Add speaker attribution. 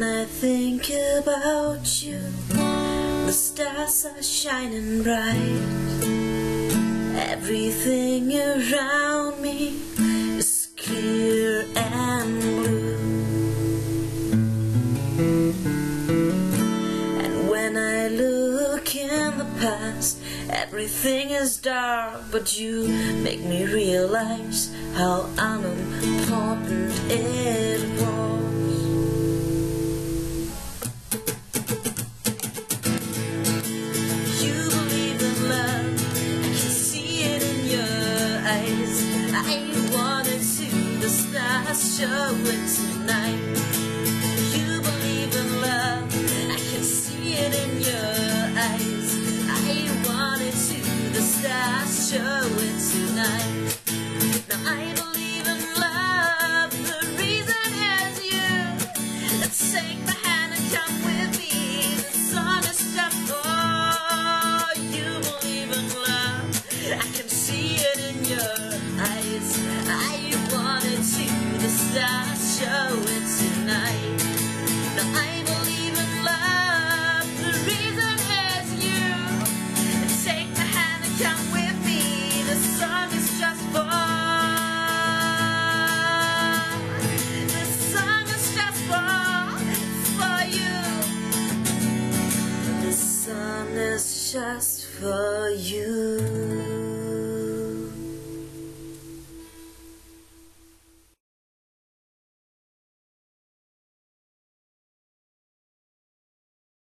Speaker 1: When I think about you, the stars are shining bright. Everything around me is clear and blue. And when I look in the past, everything is dark, but you make me realize how unimportant it was. You believe in love, I can see it in your eyes. I wanted to the stars show it tonight. You believe in love, I can see it in your eyes. I wanted to the stars show it tonight. Now I believe in love, the reason is you. Let's take my hand and come with me. The song is just for you. Believe in love, I can see it in your eyes. I wanted to the stars show it tonight. Now I believe in love, the reason is you. Take my hand and come with me. The song is just for you. The song is just for you.